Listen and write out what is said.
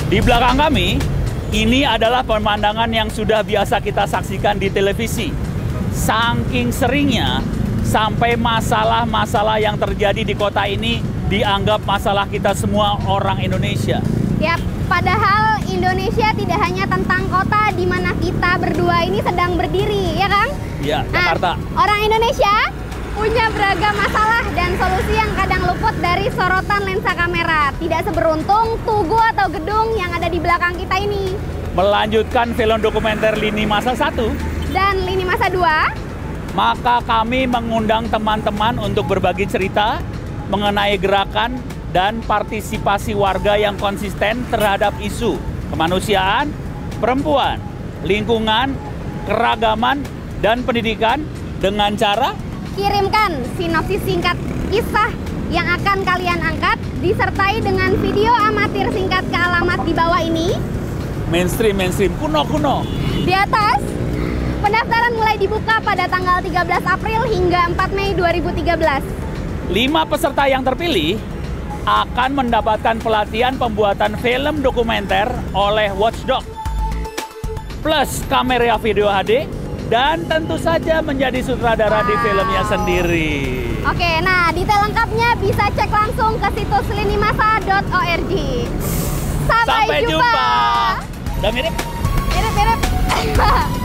Di belakang kami, ini adalah pemandangan yang sudah biasa kita saksikan di televisi. Saking seringnya, sampai masalah-masalah yang terjadi di kota ini dianggap masalah kita semua orang Indonesia. Ya, padahal Indonesia tidak hanya tentang kota di mana kita berdua ini sedang berdiri, ya Kang? Ya, Jakarta. Nah, orang Indonesia punya beragam masalah dan solusi yang kadang luput dari sorotan lensa kamera. Tidak seberuntung Tugu atau gedung yang ada di belakang kita ini. Melanjutkan film dokumenter Lini Masa 1 dan Lini Masa 2, maka kami mengundang teman-teman untuk berbagi cerita mengenai gerakan dan partisipasi warga yang konsisten terhadap isu kemanusiaan, perempuan, lingkungan, keragaman, dan pendidikan dengan cara kirimkan sinopsis singkat kisah yang akan kalian angkat disertai dengan video amatir singkat ke alamat di bawah ini. Mainstream kuno. Di atas, pendaftaran mulai dibuka pada tanggal 13 April hingga 4 Mei 2013. 5 peserta yang terpilih akan mendapatkan pelatihan pembuatan film dokumenter oleh Watchdog, plus kamera video HD, dan tentu saja menjadi sutradara di filmnya sendiri. Oke, nah detail lengkapnya bisa cek langsung ke situs linimasa.org. Sampai jumpa. Udah mirip? Mirip.